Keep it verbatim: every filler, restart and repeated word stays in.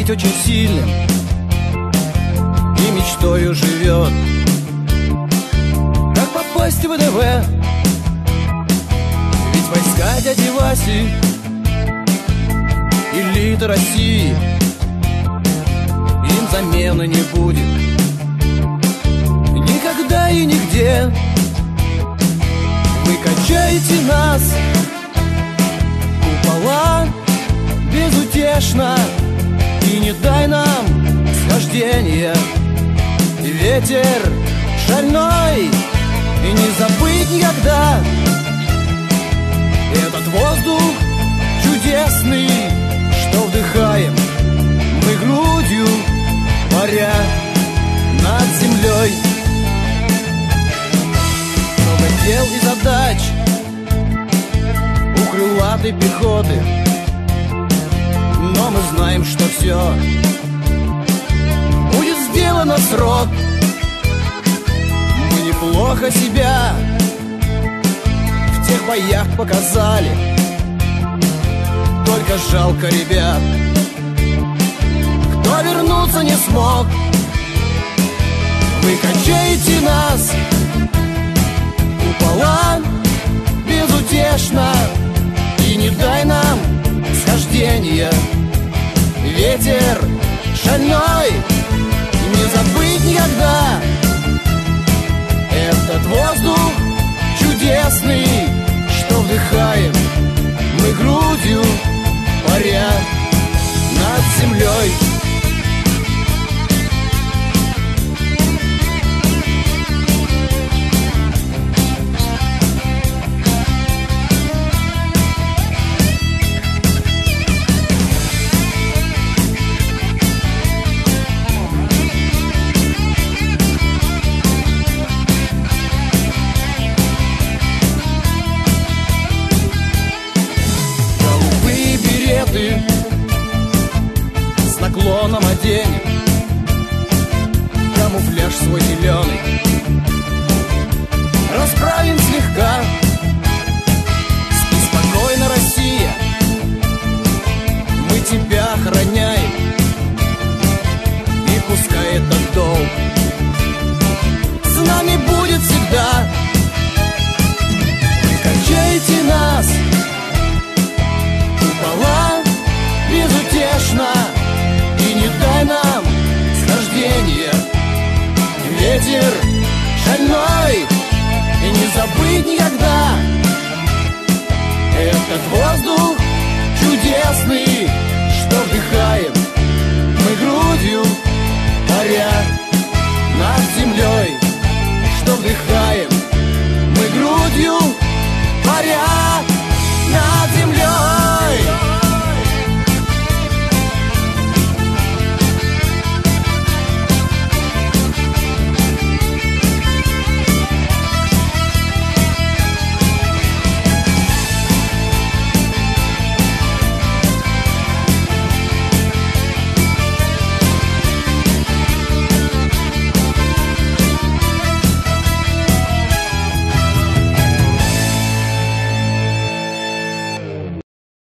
быть очень сильным и мечтою живет. Как попасть в ВДВ? Ведь войска дяди Васи, элита России, им замены не будет никогда и нигде. Вы качаете нас, купола, безутешно, и не дай нам схождения. Ветер шальной, и не забыть никогда этот воздух чудесный, что вдыхаем мы грудью, паря над землей. Много дел и задач у крылатой пехоты, но мы знаем, что все будет сделано в срок. Мы неплохо себя в тех боях показали, только жалко ребят, кто вернуться не смог. Вы качаете нас, купола, безутешно, и не дай нам схождения. Ветер шальной, не забыть никогда этот воздух чудесный, что вдыхаем мы грудью, паря над землей. С наклоном оденем камуфляж свой зеленый, расправим слегка. Спи спокойно, Россия, мы тебя охраняем, и пускай этот долг с нами будет всегда. Вы качаете нас, купола, безутешно, и не дай нам схождения. Ветер шальной, и не забыть никогда этот воздух